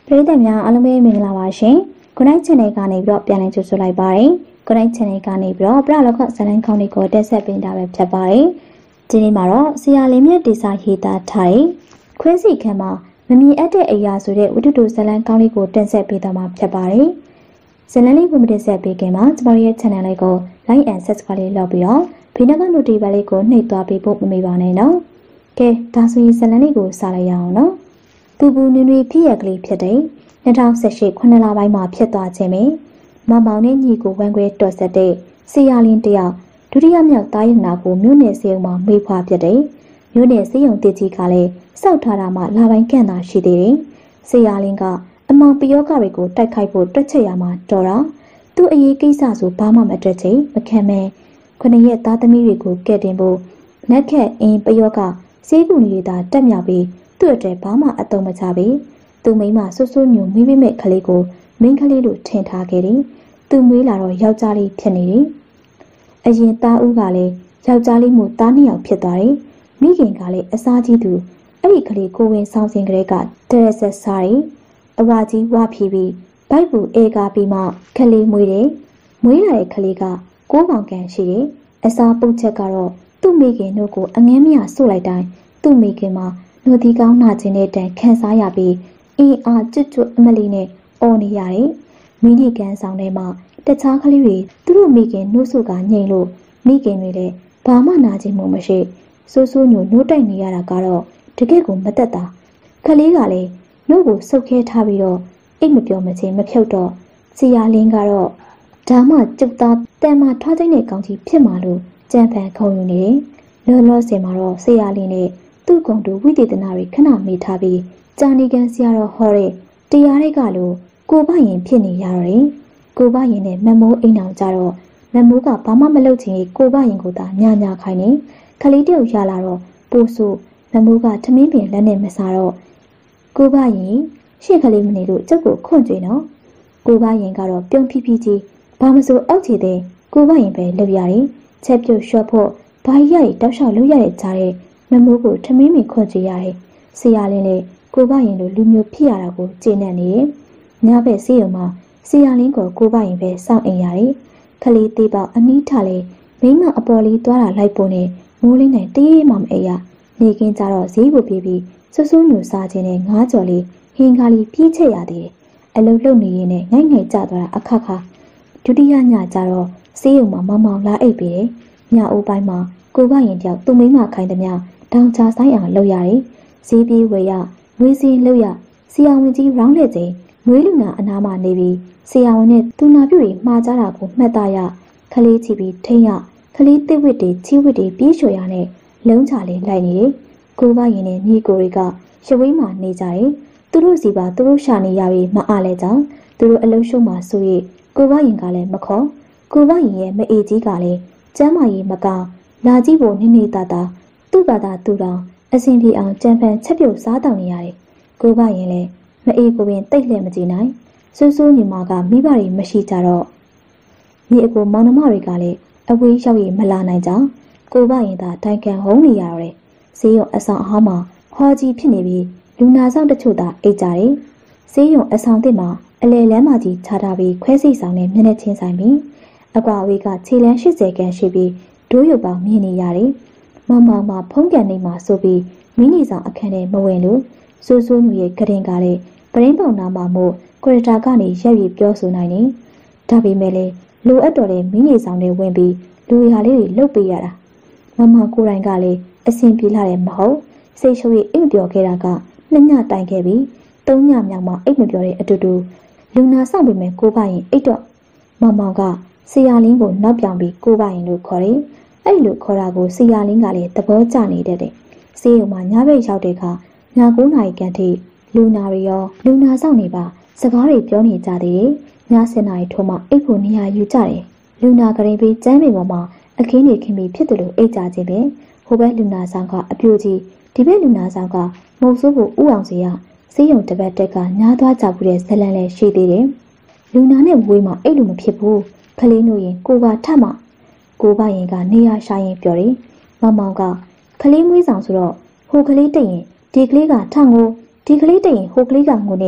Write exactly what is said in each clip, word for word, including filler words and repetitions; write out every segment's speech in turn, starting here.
ပရိသတ်များအားလုံးပဲမင်္ဂလာပါရှင်။ Good Night Channel ကနေပြီးတော့ပြန်လည်ကြိုဆိုလိုက်ပါတယ်။ Good Night Channel ကနေပြီးတော့ပရလောကဇာတ်လမ်းကောင်းတွေကိုတက်ဆက်ပေးတာပဲဖြစ်ပါတယ်။ဒီနေ့မှာတော့ဆရာလေးမြတ်ဒေစာဟေတာထားတဲ့ခွဲစီခန်းမှာမမြင်အပ်တဲ့အရာဆိုတဲ့ဝတ္ထုဇာတ်လမ်းကောင်းလေးကိုတင်ဆက်ပေးသွားမှာဖြစ်ပါတယ်။ဇာတ်လမ်းလေးကိုမတင်ဆက်ပေးခင်မှာကျမတို့ရဲ့ channel လေးကို like and subscribe လေးလုပ်ပြီးတော့ဘေးနားက notification လေးကိုနှိပ်သွားပေးဖို့မမေ့ပါနဲ့နော်။ကဲဒါဆိုရင်ဇာတ်လမ်းလေးကိုစလိုက်ရအောင်နော်။သူဘူးနွေနွေဖြစ်ရကလေးဖြစ်တဲ့၂၀၁၈ခုနှစ်လပိုင်းမှာဖြစ်သွားခြင်းပဲမောင်မောင်နဲ့ညီကိုဝမ်းခွဲတော်ဆက်တဲ့ဆေးရလင်းတယောက်ဒုတိယမြောက်တားရနာကိုမြို့နယ်စေုံမှာမေးဖွားဖြစ်တဲ့မြို့နယ်စေုံတကြီးကလည်းစောက်ထားတာမှလာပိုင်းကန့်တာရှိသေးတယ်ဆေးရလင်းကအမောင်ပယောဂတွေကိုတိုက်ခိုက်ဖို့တွက်ချက်ရမှာတော်တာသူ့အရေးကိစ္စဆိုဘာမှမတွက်ချင်မခံမဲခုနှစ်ရက်သားသမီးတွေကိုကဲ့တင်ဖို့နက်ခက်အင်းပယောဂစေးကူကြီးတာတက်မြောက်ပြီးသူ့အတွက်ဘာမှအတုံးမချပြီးသူမိမဆွဆွညူမိမိမဲ့ကလေးကိုမင်းကလေးလိုထင်ထားခဲ့တယ်။သူမွေးလာတော့ယောက်ျားလေးဖြစ်နေတယ်။အရင်သားဦးကလည်းယောက်ျားလေးမို့သားနှစ်ယောက်ဖြစ်သွားတယ်။မိခင်ကလည်းအစားကြီးသူအဲ့ဒီကလေးကိုဝင်ဆောင်စဉ်ကလေးကတရက်ဆက်စားတယ်။အဝါကြီးဝါဖြီးပြီးဘိုက်ပူအေကာပြီးမှကလေးမွေးတယ်။မွေးလာတဲ့ကလေးကကိုးကောင်ကန်ရှိတယ်။အစားပုတ်ချက်ကတော့သူ့မိခင်တို့ကိုအငင်းမရဆို့လိုက်တိုင်းသူ့မိခင်မှာနှုတ်သီးကောင်းနာခြင်းတဲ့တန်ခံစားရပြီးအင်းအားကျွတ်ကျွတ်အမလီနဲ့အော်နေရတယ်။မိနီကန်ဆောင်ထဲမှာတခြားကလေးတွေသူတို့မိခင်နှုတ်ဆုကညိန်လို့မိခင်တွေလည်းဘာမှနာကျင်မှုမရှိဆိုးဆိုးညိုနှိုးတိုက်နေရတာကတော့တကယ့်ကိုမသက်တာကလေးကလည်းနှုတ်ကိုဆုပ်ခဲထားပြီးတော့အိတ်မပြောမချင်းမဖြုတ်တော့စီယာလင်းကတော့ဒါမှကျုပ်သားတန်မာထွားတဲ့ကောင်ကြီးဖြစ်မှာလို့ကြံဖန်ခုံယူနေတယ်။လောလောဆယ်မှာတော့စီယာလင်းနဲ့သူ့ကောင်တို့ဝိသေသနာတွေခဏမေးထားပြီးကြာနေကန်ဆရာတော်ဟောတဲ့တရားတွေကလို့ကိုဘရင်ဖြစ်နေရတော့တယ်။ကိုဘရင်နဲ့မမိုးအိမ်အောင်ကြတော့မမိုးကဘာမှမလုပ်ချင်ကိုဘရင်ကိုသာညာညာခိုင်းနေခလေးတယောက်ရလာတော့ပို့ဆိုမမိုးကထမင်းပင်လက်နဲ့မစားတော့ကိုဘရင်ရှေ့ကလေးမနေလို့ကျုပ်ကိုခွန့်ကြွေနော်။ကိုဘရင်ကတော့ပြုံးဖြီးဖြီးကြီးဘာမစိုးအောက်ချေတဲ့ကိုဘရင်ပဲလုပ်ရတယ်။ချက်ပြုတ်လျှော့ဖို့ဘာရရတောက်လျှောက်လုပ်ရတဲ့ကြားတဲ့မမိုးကိုထမင်းပင်ခွန့်ကြွေရတယ်။ဆရာလင်းလေကိုဘရင်တို့လူမျိုးဖြစ်ရတာကိုကျေနပ်နေတယ်။ညဘက်စီးရုံမှာဆရာလင်းကိုကိုဘရင်ပဲစောင့်အိမ်ရတယ်။ခလေးသေးပေါအနီးထလေမိမအပေါ်လေးသွားတာလိုက်ပုံနဲ့မိုးလေးနဲ့တရေမှမအိပ်ရနေကင်းကြတော့ဈေးကိုပြေးပြီးဆွဆူးညူစားခြင်းနဲ့ငားကြော်လေးဟင်းကားလေးပြေးချက်ရသေးတယ်။အလုံးလုံးနေရင်နဲ့ငိုက်ငိုက်ကြသွားတာအခါခါဒုတိယညကျတော့စီးရုံမှာမောင်မောင်လာအိပ်ပြီးတယ်။ညအိုးပိုင်းမှာကိုဘရင်တယောက်သူ့မိမခိုင်းသမျှတောင်ချဆိုင်အောင်လုပ်ရတယ်။ဈေးပြေးဝယ်ရငွေစင်းလို့ရဆရာဝန်ကြီးရောင်းတဲ့ချိန်ငွေလူနာအနားမှာနေပြီးဆရာဝန်နဲ့သူနာပြုတွေမှားကြတာကိုမှတ်သားရခလေးချီပြီးထိမ့်ရခလေးတစ်ဝစ်တွေချီဝစ်တွေပြေးချွေရနဲ့လုံးချလေးလိုက်နေတယ်ကိုဘရင်နဲ့ညီကိုတွေကရှဝိမှာနေကြတယ်သူတို့စီပါသူတို့ရှာနေရပြီးမအားလဲကြောင်းသူတို့အလုံးရှုံးမှာဆိုရကိုဘရင်ကလည်းမခေါ်ကိုဘရင်ရဲ့မအေကြီးကလည်းကျမ်းမာရေးမကောင်းလာကြည့်ဖို့နိနေတတာသူ့ဘာသာသူတော်အစဉ်ပြေအောင်ကြံဖန်ချက်ပြုတ်စားတောင်းနေရတယ်။ကိုဘရင်လည်းမအေးကိုပင်တိတ်လက်မကြည့်နိုင်။စိုးစိုးညီမကမိဘတွေမရှိကြတော့မိအကိုမောင်နှမတွေကလည်းအဝေးရောက်ရမလာနိုင်ကြောင်းကိုဘရင်သာတိုင်ကန်ဟုံးနေရတော့တယ်။ဈေးရုံအဆောင်အဟောင်းမှာဟောကြီးဖြစ်နေပြီးလူနာဆောင်တချို့သာအိတ်ကြတယ်။ဈေးရုံအဆောင်တစ်မှာအလဲလမ်းမကြီးခြားထားပြီးခွဲစိတ်ဆောင်နဲ့မျက်နှာချင်းဆိုင်ပြီးအကွာအဝေးကခြေလမ်း၈၀ခန်းရှိပြီးဒိုးရုပ်ပေါင်းမြင်နေရတယ်။မောင်မောင်မှာဖုံးကန်နေမှာဆိုပြီးမိနေဆောင်အခန်းထဲမဝင်လို့စိုးစိုးညူရဲ့ကရင်ကလည်းပရင်းပေါင်နာမှာမို့ကွရတာကနေရက်ရည်ပြောဆိုနိုင်နေဒါပေမဲ့လည်းလိုအပ်တော်တဲ့မိနေဆောင်တွေဝင်ပြီးလူရလေးတွေလှုပ်ပေးရတာမမကိုယ်တိုင်ကလည်းအဆင်ပြေလာတယ်မဟုတ်စိတ်ရှုပ်ရအိမ်ပြောခဲ့တာကနှစ်ညတိုင်ခဲ့ပြီးသုံးညမြောက်မှအိမ်မပြောတဲ့အတူတူလူနာဆောင်ပေမဲ့ကိုဘရင်အိတ်တော့မမောင်ကဆရာလင်းကိုနောက်ပြောင်ပြီးကိုဘရင်လို့ခေါ်တယ်အဲ့လိုခေါ်တာကိုဆရာလင်းကလည်းသဘောကျနေတတ်တယ်ဆေးရုံမှာညဘက်ရောက်တဲ့အခါည၉နာရီခန့်ထိလူနာတွေရောလူနာဆောင်နေပါစကားတွေပြောနေကြသေးတယ်ည၁၀နာရီထိုးမှအိတ်ဖို့နေရာယူကြတယ်လူနာကရင်ပြီးကျမ်းပင်ပေါ်မှာအခင်းနေခင်းပြီးဖြစ်တယ်လို့အိတ်ကြခြင်းပဲဟိုဘက်လူနာဆောင်ကအပြိုကြီးဒီဘက်လူနာဆောင်ကမုတ်ဆိုးဖို့ဥအောင်စီရဆေးရုံတပတ်တက်ကညားသွားကြဘူးတဲ့ဇလန်လည်းရှိသေးတယ်လူနာနဲ့ဝေးမှာအိတ်လို့မဖြစ်ဘူးခလေးတို့ရင်ကိုကထမှကိုဘရင်ကနေရာရှာရင်ပြောတယ်မောင်မောင်ကခလေးမွေးဆောင်ဆိုတော့ဟိုကလေးတက်ရင်ဒီကလေးကထငိုဒီကလေးတက်ရင်ဟိုကလေးကငိုနေဒီ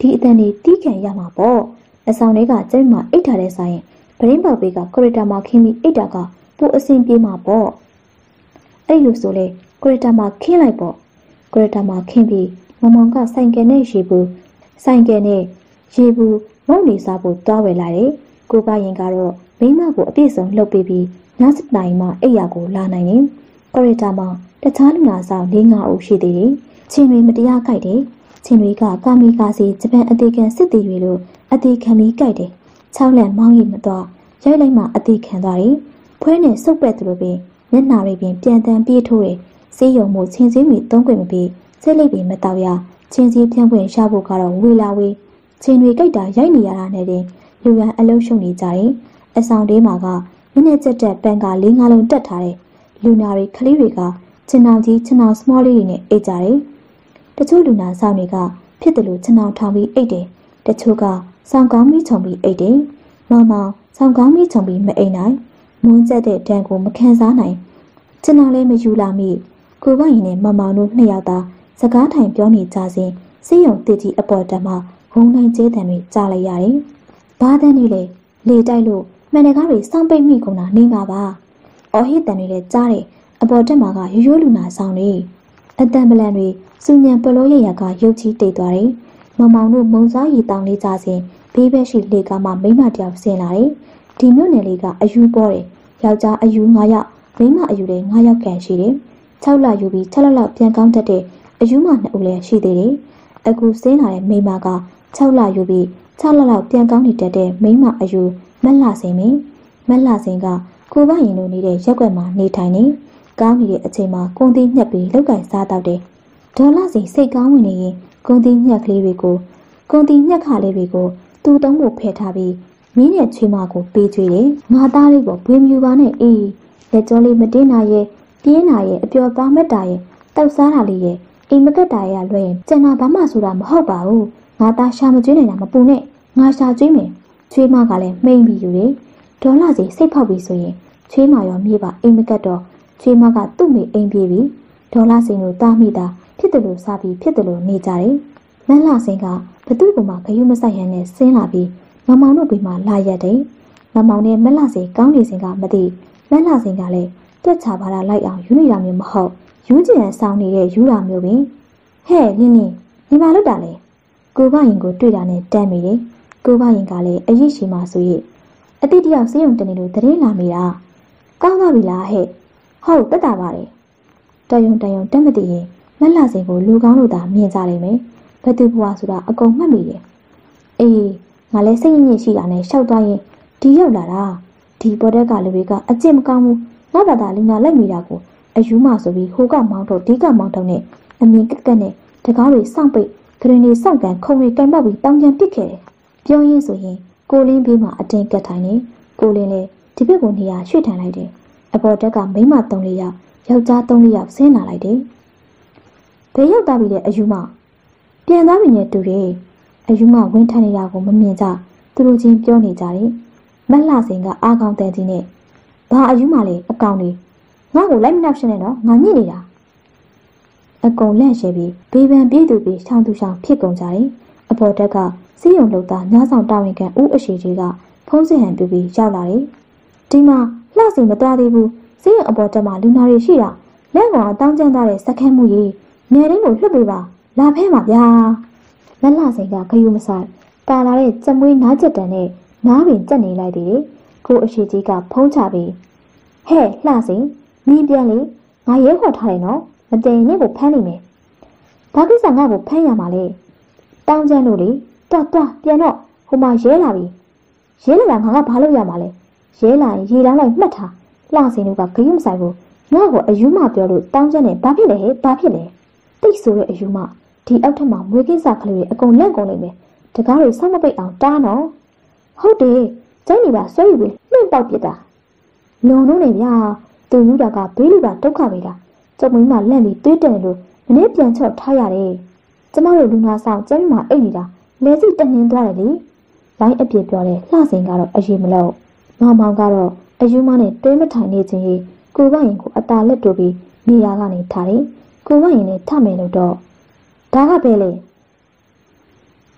ဒီအတန်ဒီတီးခံရမှာပေါ့အဆောင်တွေကကျင်းမှာအိတ်ထားတဲ့ဆိုင်ပရင်းပေါဘေးကကိုရီတာမှာခင်းပြီးအိတ်တာကပိုအဆင်ပြေမှာပေါ့အဲ့လိုဆိုလေကိုရီတာမှာခင်းလိုက်ပေါ့ကိုရီတာမှာခင်းပြီးမမောင်ကဆိုင်ကယ်နဲ့ရေဘူးဆိုင်ကယ်နဲ့ရေဘူးမုံနေစားဖို့တွားဝယ်လာတယ်ကိုကရင်ကတော့မိမကိုအပြည့်စုံလှုပ်ပေးပြီးညစတိုင်မှာအိတ်ရကိုလာနိုင်တယ်ကိုရီတာမှာတခြားလူနာဆောင်၄၅ဦးရှိသေးတယ်ချင်းတွေမတရားကြိုက်တယ်ချင်းတွေကကာမီကာစီဂျပန်အသေးခံစစ်တီတွေလို့အသေးခံပြီးကြိုက်တယ်၆လန့်မောင်းရီမတော့ရိုက်လိုက်မှအသေးခံသွားတယ်ဖွဲနဲ့စုပ်ပက်သူလိုပင်မျက်နှာတွေပင်ပြန်တန်ပြေးထိုးတယ်စေးရုံမှုချင်းစည်းမီသုံးခွင့်မပြီးစိတ်လိပ်ပင်မတော့ရချင်းစည်းဖြန့်ခွင့်ရဖို့ကတော့ဝေလာဝေးချင်းတွေကြိုက်တာရိုက်နေရတာနဲ့တင်လူရန်အလုံးရှုံနေကြတယ်အဆောင်တေးမှာကမင်းနဲ့ချက်တက်ပန်ကလေးငါးလုံးတက်ထားတယ်လူနာတွေကလေးတွေကချင်အောင်ကြီးချင်အောင် small လေးတွေနဲ့အိတ်ကြတယ်တချို့လူနာဆောင်တွေကဖြစ်တယ်လို့ချင်အောင်ထောင်ပြီးအိတ်တယ်တချို့ကဆောင်းကောင်းပြီးခြုံပြီးအိတ်တယ်မောင်မောင်ဆောင်းကောင်းပြီးခြုံပြီးမအိတ်နိုင်မွန်းကျက်တဲ့တန်ကိုမခံစားနိုင်ချင်အောင်လည်းမယူလာမိကိုကရင်နဲ့မောင်မောင်တို့နှစ်ယောက်သာစကားထိုင်ပြောနေကြစဉ်စေးရုံတည်ကြီးအပေါ်တက်မှဝုံနိုင်ကျဲတံတွေကြားလိုက်ရတယ်ဘာတန်းနေလေလေတိုက်လို့မှန်တကားတွေစောင့်ပိတ်မိကုန်တာနေပါပါအော်ဟစ်တန်တွေလည်းကြားတယ်အပေါ်တက်မှာကရိုးရိုးလူနာဆောင်နေအတန်ပလန်တွေစူညံပလို့ရရကရုပ်ကြီးတိတ်သွားတယ်။မောင်မောင်တို့မုံစားရီတောင်လေးကြစဉ်ဘေးဘက်ရှိလေကားမှမိမတယောက်ဆင်းလာတယ်။ဒီမြို့နယ်လေးကအယူပေါ်တယ်။ယောက်ျားအယူ၅ယောက်မိန်းမအယူလည်း၅ယောက်ကန်ရှိတယ်။၆လယူပြီး၆လလောက်ပြန်ကောင်းတတ်တဲ့အယူမနှစ်ဦးလည်းရှိသေးတယ်။အခုဆင်းလာတဲ့မိန်းမက၆လယူပြီး၆လလောက်ပြန်ကောင်းနေတတ်တဲ့မိန်းမအယူမက်လာစင်မင်းမက်လာစင်ကကိုကရင်တို့နေတဲ့ရက်ွက်မှာနေထိုင်နေကောင်းနေတဲ့အချိန်မှာကွန်သီးညှက်ပြီးလောက်ကင်စားတော့တယ်ဒေါ်လာစီစိတ်ကောင်းဝင်နေရင်ကွန်သီးညှက်ကလေးတွေကိုကွန်သီးညက်ခါလေးတွေကိုသူ့သုံးဖို့ဖယ်ထားပြီးမင်းနဲ့ချွေးမကိုပေးကျွေးတယ်ငါသားလေးကိုဘွေမြူပါနဲ့အေးလက်ကျော်လေးမတင်းနာရဲ့ပြင်းနာရဲ့အပျော်သားမက်တာရဲ့တောက်စားတာလေးရဲ့အိမ်မကက်တာရဲ့လွှဲရင်ကျန်တာဘာမှဆိုတာမဟုတ်ပါဘူးငါသားရှာမကျွေးနိုင်တာမပူနဲ့ငါရှာကျွေးမယ်ချွေးမကလည်းမှိန်ပြီးယူတယ်ဒေါ်လာစီစိတ်ဖောက်ပြီးဆိုရင်ချွေးမရောမြေပါအိမ်မကက်တော့ချွေးမကသူ့မိအိမ်ပြေးပြီးဒေါ်လာစင်တို့တားမိတာဖြစ်တယ်လို့စားပြီးဖြစ်တယ်လို့နေကြတယ်မန်းလာစင်ကဘသူ့ကမှဂယုမဆိုင်ရန်နဲ့ဆင်းလာပြီးမမောင်တို့ပြီးမှလာရက်တယ်မမောင်နဲ့မန်းလာစင်ကောင်းနေစင်ကမသိမန်းလာစင်ကလည်းတွက်ချပါတာလိုက်အောင်ယူနေတာမျိုးမဟုတ်ယူကျင်ဆောင်နေတဲ့ယူတာမျိုးပင်ဟဲ့လင်းလင်းညီမလုပ်တာလေကိုကရင်ကိုတွေ့တာနဲ့တမ်းမိတယ်ကိုကရင်ကလည်းအရေးရှိမှဆိုရအတိတယောက်စေးုံတနေလို့တရင်လာမိတာကောင်းသွားပြီလားဟဲ့ဟုတ်တက်တာပါလေတယုံတယုံတက်မတည်ရင်မက်လာစင်ကိုလူကောင်းလို့သာမြင်ကြလိမ့်မယ်ဘသူဘွားဆိုတာအကုန်မှတ်မိတယ်အေးငါလည်းစိတ်ညစ်ရှိတာနဲ့ရှောက်သွားရင်ဒီရောက်လာတာဒီပေါ်တက်ကလူတွေကအကျင့်မကောင်းဘူးငါဘာသာလူနာလိုက်မိတာကိုအယူမဆိုပြီးဟိုကမောင်းတော့ဒီကမောင်းတော့နဲ့အမြင်ကက်ကက်နဲ့တကားတွေစောင့်ပိတ်ဂရင်တွေစောင့်ကန်ခုံတွေကင်ပေါက်ပြီးတောင်းကျန်ပစ်ခဲ့တယ်ပြောရင်းဆိုရင်ကိုလင်းဘေးမှာအတင်းကက်ထိုင်နေကိုလင်းလည်းဒီဘက်ကနေရာရွှေ့ထိုင်လိုက်တယ်အပေါ်တက်ကမိန်းမသုံးလေးယောက်ယောက်ျားသုံးလေးယောက်ဆင်းလာလိုက်တယ်ဘယ်ရောက်သွားပြီလဲအယူမပြန်သွားပြီနဲ့တူတယ်အယူမဝင်းထိုင်နေတာကိုမမြင်ကြသူတို့ချင်းပြောနေကြတယ်မက်လာစင်ကအားကောင်းတဲ့ကြီးနဲ့ဘာအယူမလဲအကောင်လေးငါ့ကိုလိုက်မနှောက်ရှင်းနေတော့ငါညစ်နေတာအကုန်လန့်ရှဲပြီးဘေးပန်ပြေးသူပြီးရှောင်းသူရှောင်းဖြစ်ကုန်ကြတယ်အပေါ်တက်ကစီးရုံလှုပ်သားညဆောင်တာဝန်ခံဦးအရှိကြီးကဖုံးစစ်ဟန်ပြပြီးရောက်လာတယ်ဒီမှာလှစီမသွားသေးဘူးစီးရုံအပေါ်တက်မှာလူနာတွေရှိတာလက်ကောင်အတောင်းကျန်းသားတဲ့စက္ကန့်မှုကြီးနေရင်းကိုလှုပ်ပေးပါလာဖဲပါဗျာမက်လာစိန်ကခယူမဆိုင်ပါလာတဲ့ကြမွေးနားချက်တန်နဲ့နားပင်ကြက်နေလိုက်သေးတယ်ကိုအရှိကြီးကဖုံးချပြီးဟဲ့လှစိန်မင်းပြန်လေငါရဲခေါ်ထားတယ်နော်မတည်ရင်ကိုဖမ်းနေမယ်ဘာကိစ္စငါ့ကိုဖမ်းရမှာလဲတောင်းကျန်းလို့လေတွတ်တွတ်ပြန်တော့ဟိုမှာရဲလာပြီရဲလာတာငါကဘာလုပ်ရမှာလဲရဲလာရင်ရေလောင်းလိုက်မှတ်ထားလှစိန်တို့ကခယူမဆိုင်ဘူးငါ့ကိုအယူမပြောလို့တောင်းကျန်းနေဘာဖြစ်လဲဟဲ့ဘာဖြစ်လဲတိတ်ဆိုတဲ့အယူမဒီအောက်ထက်မှာမွေးကိစ္စကလေးတွေအကုန်လက်ကုန်နေမယ်တကားတွေဆောက်မပိတ်အောင်တားနော်ဟုတ်တယ်ကျိုင်းနေပါဆွဲယူပြီးနှိမ့်ပေါက်ပြစ်တာလွန်လို့နေဗျာသူယူတာကဘေးလူပါဒုက္ခပဲလားကျုပ်မင်းမလန့်ပြီးတွေးတယ်လို့မနေ့ပြန်ချော့ထားရတယ်ကျမတို့လူနာဆောင်ကျမ်းမှာအိတ်နေတာလဲစီတနှင်းသွားတယ်လေလိုင်းအပြစ်ပြောတယ်လှစိန်ကတော့အရေးမလို့မောင်မောင်ကတော့အယူမနဲ့တဲမထိုင်နေခြင်းကြီးကိုကရင်ကိုအတာလက်တို့ပြီးနေရာကနေထားတယ်ကိုကရင်နဲ့ထမယ်လို့တော့ဒါကပဲလေ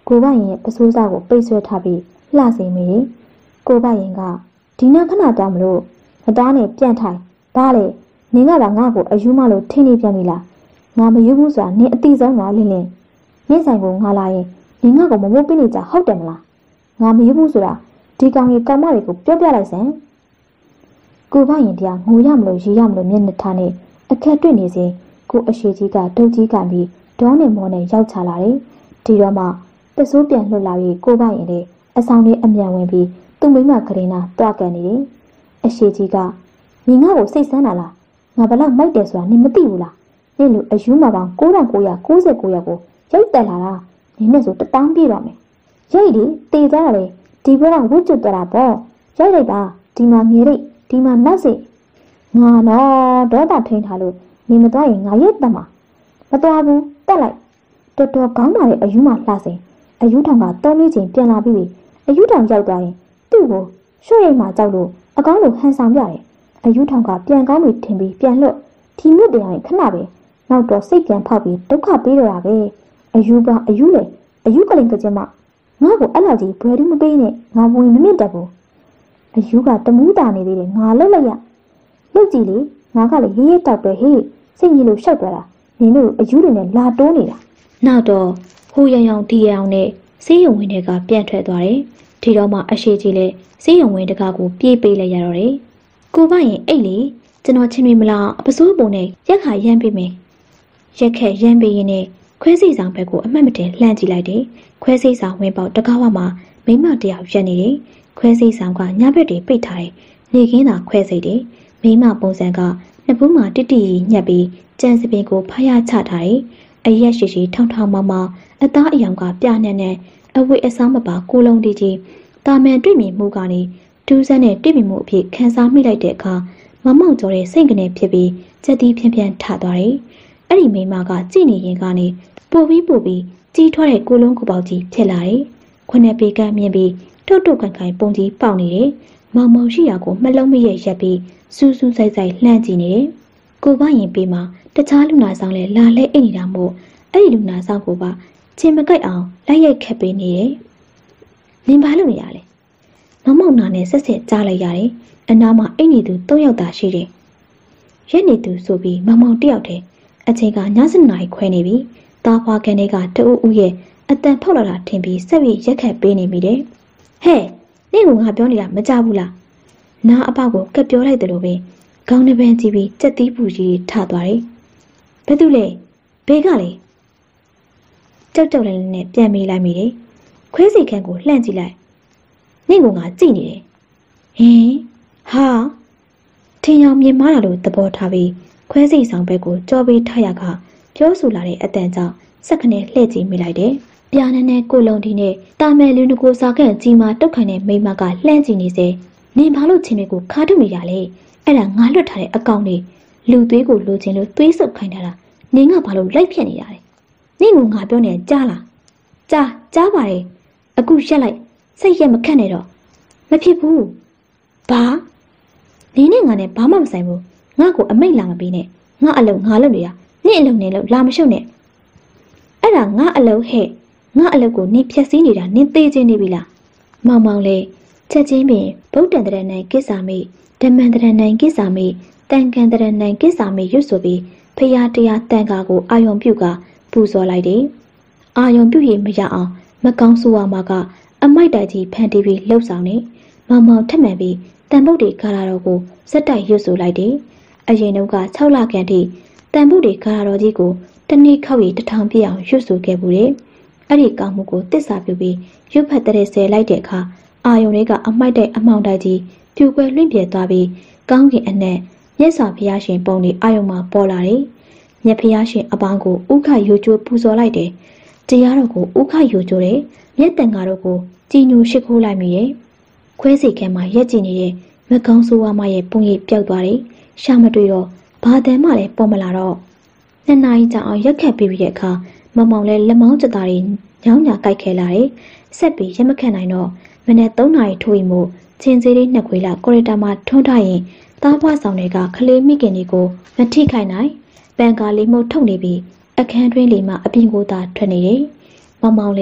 ကိုပိုင်ရင်ပစိုးစားကိုပိတ်ဆွဲထားပြီးလှစေမိတယ်ကိုပိုင်ရင်ကဒီနာခဏတောင်းမလို့မသားနဲ့ပြန်ထိုင်ဒါလေနင်ကပါငါ့ကိုအယူမလို့ထင်းနေပြန်ပြီလားငါမယူဘူးဆိုတာနင်အတိဆုံးတော့လင်းလင်းနင့်ဆိုင်ကိုငါလာရင်နင်ငါ့ကိုမမိုးပြနေကြဟုတ်တယ်မလားငါမယူဘူးဆိုတာဒီကောင်ကြီးကောင်မတွေကိုပြောပြလိုက်စမ်းကိုပိုင်ရင်တရားငိုရမလို့ရေးရမလို့မျက်နှာထားနဲ့အခက်တွေ့နေစဉ်ကိုအရှိကြီးကဒုတ်ကြီးကန်ပြီးဒေါနဲ့မောနဲ့ရောက်ချလာတယ်ဒီတော့မှပစိုးပြန်လှုပ်လာပြီးကိုပိုင်ရင်လည်းအဆောင်လေးအမြန်ဝင်ပြီးသူ့မိမကလေးနာတွားကန်နေတယ်အရှိကြီးကညီငါ့ကိုစိတ်ဆန်းလာလားငါဘလောက်မိုက်တယ်ဆိုတာနင်မသိဘူးလားနင်လူအယူမှာပေါင်းကိုးထောင်ကိုးရာကိုးဆယ်ကိုးရာကိုရိုက်တက်လာတာနင်နဲ့ဆိုတတောင်းပြတော့မယ်ရိုက်လေတေသွားတာလေဒီဘက်ကဝှကျွတ်သွားတာပေါ့ရိုက်လိုက်ပါဒီမှာငယ်ရိတ်ဒီမှာနောက်စိငါတော့ဒေါသထိန်ထားလို့နေမသွားရင်ငါရက်တက်မှာမသွားဘူးတက်လိုက်တော်တော်ကောင်းပါလေအယူမှာလှစိန်အယူထောင်ကသုံးလေးချိန်ပြန်လာပြီးအယူထောင်ရောက်သွားရင်သူ့ကိုရွှေ့ရိတ်မှကြောက်လို့အကောင်းလို့ဟန်ဆောင်ပြတယ်အယူထောင်ကပြန်ကောင်းပြီထင်ပြီးပြန်လွတ်ထီမြစ်တရားရင်ခဏပဲနောက်တော့စိတ်ပြန်ဖောက်ပြီးဒုက္ခပေးတော့တာပဲအယူကအယူလေအယူကလေးကကျမငါ့ကိုအဲ့လောက်ကြီးဘယ်သူမပေးနဲ့ငါဝင်မမြင့်တတ်ဘူးအယူကတမူးတာနေသေးတယ်ငါလှုပ်လိုက်ရလှုပ်ကြည့်လေငါကလည်းရေးရတောက်ပဲဟေးစိတ်ကြီးလို့ရှောက်သွားတာနင်တို့အယူတွေနဲ့လာတိုးနေတာနောက်တော့ဟိုရရောင်ဒီရရောင်နဲ့ဆေးရုံဝင်တွေကပြန်ထွက်သွားတယ်ဒီတော့မှအရှိကြီးလဲဆေးရုံဝင်တကားကိုပြေးပေးလိုက်ရတော့တယ်ကိုပိုင်ရင်အိတ်လေကျွန်တော်ချင်းမီမလားအပစိုးပုံနဲ့ရက်ခါရမ်းပေးမယ်ရက်ခက်ရမ်းပေးရင်နဲ့ခွဲစိဆောင်ဘက်ကိုအမှတ်မတင်လှမ်းကြည့်လိုက်တယ်ခွဲစိဆောင်ဝင်ပေါက်တကားဝမှာမိမတယောက်ရက်နေတယ်ခွဲစိဆောင်ကညဘက်တွေပိတ်ထားတယ်နေခင်းသာခွဲစိတယ်မိမပုံစံကနှစ်ဘူးမှာတိတိညက်ပြီးကြံစပင်ကိုဖျားချထားတယ်အရက်ရှိရှိထောင်ထောင်မမအသားအယောင်ကပြနှက်နဲ့အဝိအစားမပါကိုလုံးတီကြီးတာမန်တွေ့မြင်မှုကနေဒူးစမ်းနဲ့တွေ့မြင်မှုအဖြစ်ခန်းစားမိလိုက်တဲ့အခါမမောက်ကျော်တဲ့စိတ်ကနေဖြစ်ပြီးချက်တီးဖြန်းဖြန်းထသွားတယ်။အဲ့ဒီမိမကကြည်နေရင်ကနေပို့ပြီးပို့ပြီးကြီးထွားတဲ့ကိုလုံးကိုပေါက်ကြီးဖြစ်လာတယ်။ခုနှစ်ပေကမြင်ပြီးထုတ်ထုတ်ခိုင်ခိုင်ပုံကြီးပေါက်နေတယ်။မောင်မောင်ရှိရာကိုမလုံးမရရက်ပြီးစူးစူးဆိုင်ဆိုင်လှမ်းကြည့်နေတယ်။ကိုပိုင်ရင်ပေးမှာတခြားလူနာဆောင်လဲလာလဲအိတ်နေတာမို့အဲ့ဒီလူနာဆောင်ကိုပါချင်းမကြိုက်အောင်လိုက်ရိုက်ခတ်ပေးနေတယ်။နင်ဘာလုပ်နေရလဲ။မမောင်နာနဲ့ဆက်ဆက်ကြားလိုက်ရတယ်။အနားမှာအိတ်နေသူ၃ယောက်သာရှိတယ်။ရက်နေသူဆိုပြီးမောင်မောင်တယောက်တည်းအချိန်ကညစနာရီခွဲနေပြီ။တာဖွာကန်တွေကတအူးဦးရဲ့အတန်ဖောက်လာတာထင်ပြီးဆက်ပြီးရက်ခတ်ပေးနေမိတယ်။ဟဲ့နေ့ကငါပြောနေတာမကြဘူးလား။နားအပေါက်ကိုကက်ပြောလိုက်တယ်လို့ပဲခေါင်းနှပန်းကြည့်ပြီးကြက်သီးပူကြီးထသွားတယ်။ဘယ်သူလဲ။ဘေးကလေ။ကြောက်ကြောက်လည်းနဲ့ပြန်မေးလိုက်မိတယ်။ခွဲစီခန့်ကိုလှန့်ကြည့်လိုက်။နေ့ကငါကြည့်နေတယ်။ဟင်ဟာထင်ရောင်မြင်မားတာလို့သဘောထားပြီးခွဲစီဆောင်ဘက်ကိုကြောပေးထားရကပြောဆိုလာတဲ့အတန်ကြောင့်စက်ခနဲ့လှည့်ကြည့်မိလိုက်တယ်။ပြာနဲ့နဲ့ကိုလုံးဒီနဲ့တာမယ်လူနကိုစာခန့်ကြီးမာတုတ်ခိုင်တဲ့မိမကလှမ်းကြည့်နေစေနင်ဘာလို့ချင်းတွေကိုခါထုတ်နေရလဲအဲ့ဒါငါလွတ်ထားတဲ့အကောင်လေးလူသွေးကိုလိုချင်လို့သွေးဆုပ်ခိုင်းထားတာနင်ကဘာလို့လိုက်ဖြတ်နေရလဲနင်ကငါပြောနေကြားလားကြားကြားပါလေအခုရက်လိုက်စိတ်ရက်မခတ်နဲ့တော့မဖြစ်ဘူးဘာနင်နဲ့ငါနဲ့ဘာမှမဆိုင်ဘူးငါ့ကိုအမိတ်လာမပေးနဲ့ငါအလုံးငါလုပ်နေရနင့်အလုံးနဲ့လို့လာမရှုပ်နဲ့အဲ့ဒါငါအလုံးဟဲ့ငါအလုံးကိုနင်ဖြက်စီးနေတာနင်သေးချင်းနေပြီလားမောင်မောင်လေးချက်ချင်းပင်ဗုဒ္ဓံတရဏံကိစ္ဆာမိဓမ္မံတရဏံကိစ္ဆာမိတန်ခံတရဏံကိစ္ဆာမိရွတ်ဆိုပြီးဖရာတရားတန်ခါကိုအာယုံပြုကပူဇော်လိုက်တယ်အာယုံပြုရင်မရအောင်မကောင်းဆိုးရမှာကအမိုက်တိုက်ကြီးဖန်တီးပြီးလှုပ်ဆောင်နေမောင်မောင်ထက်မှန်ပြီးတန်ဗုဒ္ဓေခါရတော်ကိုစက်တိုက်ရွတ်ဆိုလိုက်တယ်အရင်တော့က၆လခန့်ထိတန်ဗုဒ္ဓေခါရတော်ကြီးကိုတနေ့ခောက်ရီတထောင်ပြည့်အောင်ရွတ်ဆိုခဲ့ဘူးတယ်အဲ့ဒီကောင်းမှုကိုတစ္ဆာပြုပြီးရွတ်ဖတ်တဲ့ဆယ်လိုက်တဲ့အခါအာယုံတွေကအမိုက်တိုက်အမောင်တိုက်ကြီးပြူကွယ်လွင့်ပြဲသွားပြီးကောင်းကင်အနက်မြတ်စွာဘုရားရှင်ပုံတွေအာယုံမှာပေါ်လာတယ်မြတ်ဘုရားရှင်အပေါင်းကိုဥခယိုကျိုးပူဇော်လိုက်တယ်တရားတော်ကိုဥခယိုကျိုးတယ်မြတ်တန်ဃာတော်ကိုကြည်ညိုရှိခိုးလိုက်မိတယ်ခွဲစိတ်ခဲမှာရက်ကြည့်နေတဲ့မကောင်းဆိုးဝါးမရဲ့ပုံရိပ်ပျောက်သွားတယ်ရှာမတွေ့တော့ဘာတန်မှလည်းပေါ်မလာတော့နှစ်နာရီကြာအောင်ရက်ခတ်ပြီးတဲ့အခါမမောင်လဲလက်မောင်းကြတာတွေညောင်းညာကြိုက်ခဲလာတယ်ဆက်ပြီးရက်မခတ်နိုင်တော့မနေ့၃နာရီထိုးရင်မို့ချင်းစေးလေးနှစ်ခွေလာကော်ရီတာမှာထွန်းထားရင်တားဖွားဆောင်တွေကခလေးမိခင်တွေကိုမထိခိုက်နိုင်ပန်ကာလေးမှုတ်ထုတ်နေပြီးအခန်းတွင်းလေးမှာအပြင်ကိုသာထွက်နေတယ်။မောင်မောင်လေး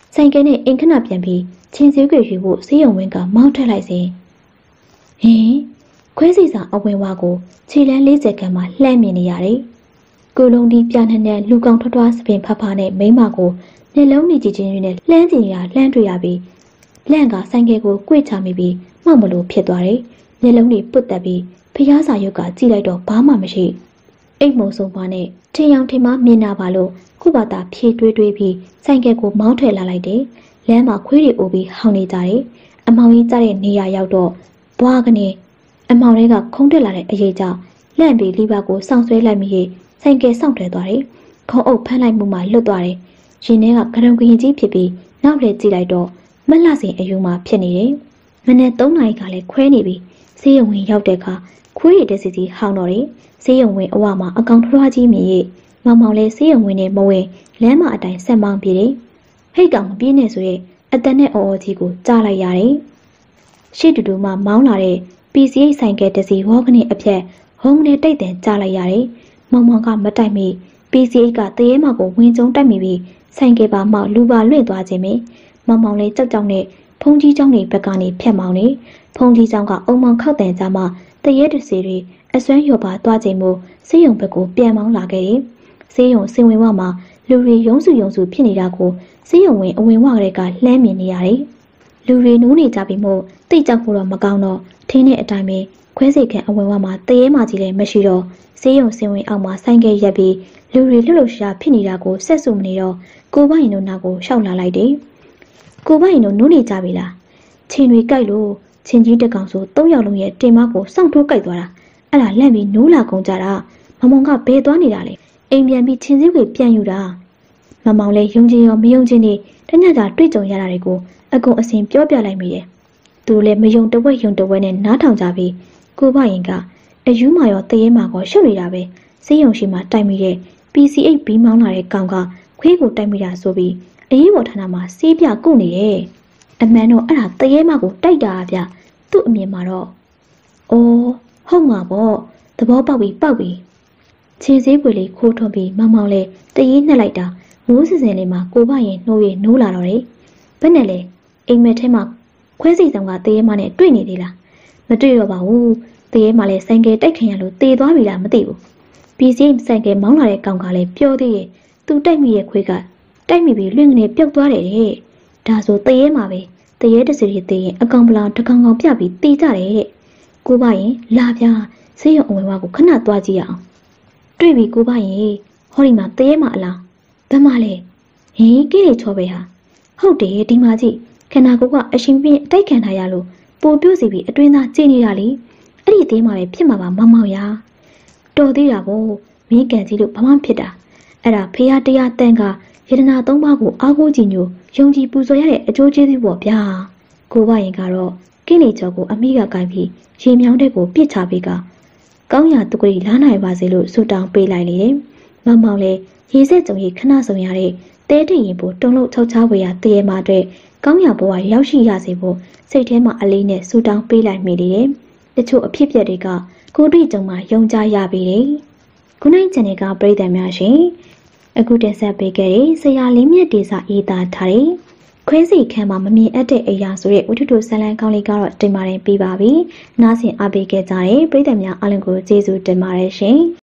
ဆိုင်ကယ်နဲ့အင်ခဏပြန်ပြီးချင်းစည်းကွေရွေဖို့စေးရုံဝင်းကမောင်းထက်လိုက်စဉ်ဟင်ခွဲစီစာအဝင်ဝါကိုခြေလန်းလေးစက္ကန့်မှလှမ်းမြင်နေရတယ်။ကိုလုံးဒီပြနှက်နဲ့လူကောင်ထွတ်ထွားစပင်ဖဖနဲ့မိမကိုနှလုံးနေကြည့်ချင်းနဲ့လှမ်းကြည့်ရလှမ်းတွေ့ရပြီးလန့်ကဆိုင်ကယ်ကိုကြွေချမိပြီးမှောက်မလို့ဖြစ်သွားတယ်။နှလုံးတွေပုတ်တက်ပြီးဖျားစာရုပ်ကကြည့်လိုက်တော့ဘာမှမရှိ။အိတ်မုံဆုံးပါနဲ့ထင်ရောင်ထင်မမြင်နာပါလို့ခုပါတာဖြေးတွေးတွေးပြီးဆိုင်ကယ်ကိုမောင်းထွက်လာလိုက်တယ်။လမ်းမှာခွေးတွေအိုပြီးဟောင်းနေကြတယ်။အမောင်ကြီးကြတဲ့နေရာရောက်တော့ဘွားကနေအမောင်လေးကခုံးတက်လာတဲ့အရေးကြောင့်လန့်ပြီးလီဘာကိုစောင့်ဆွဲလိုက်မိရေးဆိုင်ကယ်စောင့်ထွဲသွားတယ်။ခုံးအုပ်ဖမ်းလိုက်မှုမှလွတ်သွားတယ်။ရင်ထဲကကရုံကရင်ကြီးဖြစ်ပြီးနောက်လေကြည့်လိုက်တော့မလှစင်အယူမှဖြစ်နေတယ်။မနေ့သုံးနာရီကလည်းခွဲနေပြီ။ဆေးရုံဝင်ရောက်တဲ့အခါခွေးရတဲ့စီစီဟောင်းတော့တယ်။ဆေးရုံဝင်အဝမှာအကောင်ထွားကြီးမြည်ရေးမောင်မောင်လေးဆေးရုံဝင်နဲ့မဝင်လမ်းမအတိုင်းဆက်မောင်းပြေးတယ်။ဟိတ်ကောင်မပြေးနဲ့ဆိုရဲ့အတန်နဲ့အော်အော်ကြီးကိုကြားလိုက်ရတယ်။ရှေ့တူတူမှမောင်းလာတဲ့ ပီ စီ အိတ် ဆိုင်ကယ်တစ်စီးဝေါကနေအဖြက်ဟုံးနဲ့တိတ်တန်ကြားလိုက်ရတယ်။မောင်မောင်ကမတိုက်မိ ပီ စီ အိတ် ကတရေမောက်ကိုဝင်ကျုံတိုက်မိပြီးဆိုင်ကယ်ပါမောက်လူပါလွင့်သွားခြင်းပဲ။မောင်မောင်လေးကြောက်ကြောက်နဲ့ဖုန်ကြီးเจ้าနေဘက်ကနေဖြတ်မောင်းနေဖုန်ကြီးเจ้าကအုံမောင်ခောက်တန်ကြမှာတရေတစီတွေအစွမ်းရော်ပါသွားခြင်းမို့စေးရုံဘက်ကိုပြန်မောင်းလာခဲ့တယ်။စေးရုံစင်ဝင်ဝမှာလူတွေရုံးစုရုံးစုဖြစ်နေတာကိုစေးရုံဝင်အဝင်ဝကလေးကလှမ်းမြင်နေရတယ်။လူတွေနိုးနေကြပြီမို့တိတ်ကြောက်ဖို့တော့မကောင်းတော့ထင်းတဲ့အတိုင်းပဲခွဲစိတ်ခန့်အဝင်ဝမှာတရေမကြီးလည်းမရှိတော့စေးရုံစင်ဝင်အောက်မှာဆိုင်ကယ်ရက်ပြီးလူတွေလှုပ်လှုပ်ရှားဖြစ်နေတာကိုဆက်စုမနေတော့ကိုပိုင်ရင်တို့နောက်ကိုရှောက်လာလိုက်တယ်။ကိုပိုင်ရင်တို့နိုးနေကြပြီလား။ချင်းတွေကြိုက်လို့ချင်းကြီးတက်ကောင်ဆိုသုံးယောက်လုံးရဲ့တင်မကိုစောင့်ထိုးကြိုက်သွားတာ။အဲ့ဒါလန့်ပြီးနိုးလာကုန်ကြတာမမောင်ကဘယ်သွားနေတာလဲ။အိမ်ပြန်ပြီးချင်းစည်းကိုပြန်ယူတာ။မမောင်လည်းယုံချင်းရောမယုံချင်းနေတညကြတွေ့ကြုံရတာတွေကိုအကုန်အစင်ပြောပြလိုက်မိတယ်။သူလည်းမယုံတဝက်ယုံတဝက်နဲ့နားထောင်ကြပြီးကိုပိုင်ရင်ကအယူမာရောတရေမာကောရှုပ်နေတာပဲစေးရုံရှိမှတိုက်မိတဲ့ ပီ စီ အိတ် ဘီမောင်းလာတဲ့ကောင်ကခွေးကိုတိုက်မိတာဆိုပြီးအရေးပေါ်ဌာနမှာစေးပြကုတ်နေတယ်အမှန်တော့အဲ့ဒါတရေမာကိုတိုက်တာဗျသူ့အမြင်မှာတော့အော်ဟုတ်မှာပေါ့သဘောပေါက်ပြီးပေါက်ပြီးခြေစည်းပွေလေးခိုးထွန်းပြီးမောင်မောင်လေးတရေနှက်လိုက်တာမိုးစစင်လေးမှာကိုပိုင်ရင်နှိုးရနိုးလာတော့တယ်ဘယ်နဲ့လဲအိမ်မက်ထဲမှာခွဲစီဆောင်ကတရေမာနဲ့တွေ့နေသေးလားမတွေ့တော့ပါဘူးတရေမာလည်းဆိုင်ကယ်တိုက်ခင်ရလို့တေသွားပြီလားမသိဘူးပီ စီ အိတ် ဆိုင်ကယ်မောင်းလာတဲ့ကောင်ကလည်းပြောသေးရဲ့သူတိုက်မိရဲ့ခွေးကတိုက်မိပြီးလွင့်ကနေပြုတ်သွားတယ်တဲ့ဒါဆိုတရေမာပဲတရေတစီတွေတေးရင်အကောင်ပလောင်တကောင်ကောင်ပြပြီးတေးကြတယ်တဲ့ကိုပိုင်ရင်လာပြဆေးရုံအဝင်ဝါကိုခဏသွားကြည့်ရအောင်တွေ့ပြီကိုပိုင်ရင်ဟောဒီမှာတရေမာအလားဘယ်မှာလဲဟင်ကိလေချောပဲဟာဟုတ်တယ်ဒီမှာကြည့်ခန္ဓာကိုယ်ကအရှင်ပြင်းအတိုက်ခံထားရလို့ပိုပြုတ်စီပြီးအတွင်းသားကြည်နေတာလေအဲ့ဒီသေးမှပဲဖြစ်မှာပါမောင်မောင်ရာတော်သေးတာပေါ့မင်းကန်ကြီးလို့ဘာမှဖြစ်တာအဲ့ဒါဖေးရတရားတန်ကယတနာသုံးပါးကိုအားကိုးကြည်ညိုယုံကြည်ပူဇော်ရတဲ့အကျိုးကျေးဇူးပေါ့ဗျာကိုပိုင်ရင်ကတော့ကိလေချောကိုအမိကကိုင်းပြီးရေမြောင်းတဲ့ကိုပြစ်ချပေးကကောင်းရာသူကလေးလာနိုင်ပါစေလို့ဆုတောင်းပေးလိုက်လေတယ်မောင်မောင်လည်းရေစက်ကြုံရီခဏဆောင်ရတဲ့တဲထင်ရင်ပို့တုံလို့ထောက်ချဝေရတရေမာတဲ့ကောင်းရာဘဝရောက်ရှိရစေဖို့စိတ်ထဲမှာအလေးနဲ့ဆုတောင်းပေးလိုက်မိလေတယ်တချို့အဖြစ်အပျက်တွေကကိုတွေ့ကြုံမှာယုံကြရပြီတယ်ခုနိုင်ချန်နယ်ကပရိသတ်များရှင်အခုတင်ဆက်ပေးခဲ့တဲ့ဆရာလေးမြတ်ဒေစာရေးသားထားတဲ့ခွဲစီခန်းမှာမမြင်အပ်တဲ့အရာဆိုတဲ့ဝတ္ထုတို့ဇာတ်လမ်းကောင်းလေးကတော့တင်ပါတယ်ပြီးပါပြီနားဆင်အားပေးခဲ့ကြတဲ့ပရိသတ်များအားလုံးကိုကျေးဇူးတင်ပါတယ်ရှင်